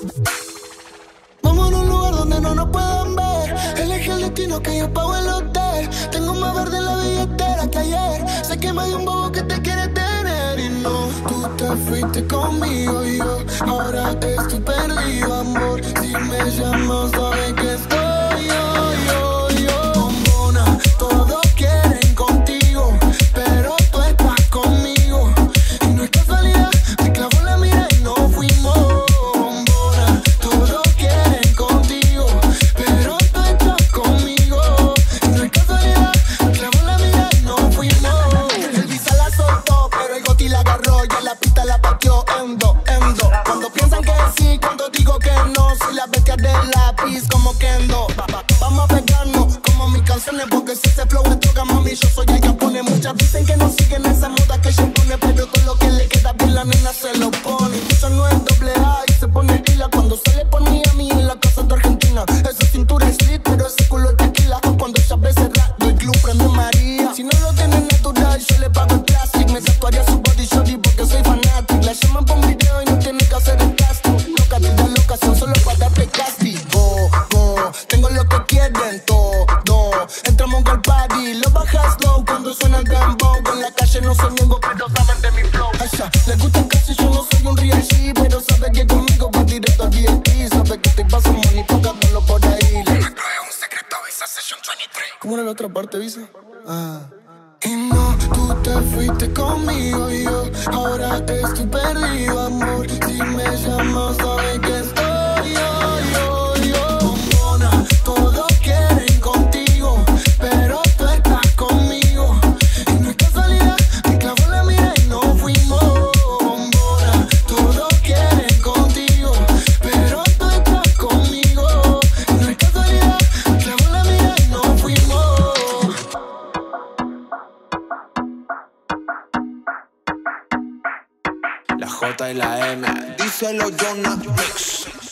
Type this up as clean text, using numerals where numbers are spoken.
Vamos a un lugar donde no nos puedan ver. Elige el destino que yo pago el hotel. Tengo más verde en la billetera que ayer. Sé que me dio un bobo que te quiere tener. Y no, tú te fuiste conmigo y yo ahora estoy perdido, amor. Si me llamas sabes que estoy yo. Bombona, todos quieren contigo, pero tú estás conmigo. Y no es casualidad, me clavó la mira y no fuimos. Bombona, todos quieren contigo, pero tú estás conmigo. Y no es casualidad, me clavó la mira y no fuimos. El visa la soltó, pero el goti la agarró y en la pista la pateó. Endo. Cuando piensan que sí, cuando digo que no, soy la bestia del lápiz como Kendo. Vamos a pegarnos como mis canciones, porque si ese flow es droga, mami, yo soy el que pone. Muchas dicen que no siguen esa moda que ella pone, pero todo lo que le queda bien la nena se lo pone. Eso no es doble A y se pone pila cuando sale por Miami en la casa de Argentina. Esa cintura es lit, pero ese culo es tequila. Cuando ella ve cerrado, el club prende María. Si no lo tiene natural, yo le pago el plastic. Me tatuaría su body shorty porque soy fanático. La llaman por un video y no tiene que hacer el casting. Loca, te da la ocasión solo para darte castigo. Tengo lo que quieren todo. Entramos en el party, lo bajas low cuando suena el dembow. En la calle no soy miembro, pero saben de mi flow. A ella le gustan casi, yo no soy un real G, pero sabe que conmigo va directo al VIP. Sabe que te paso money, tocándolo por ahí. No es un secreto, Visa Session 23. ¿Cómo era la otra parte, Visa? Y no, tú te fuiste conmigo y yo ahora estoy perdido, amor. Si me llamas, sabes que estoy yo. Bombona, todos quieren contigo, pero tú estás conmigo. Y no es casualidad, me clavó la mira y no fuimos. Bombona, todos quieren contigo, pero tú estás conmigo. Y no es casualidad, me clavó la mira y no fuimos. La J y la M, díselo Jonah Mix.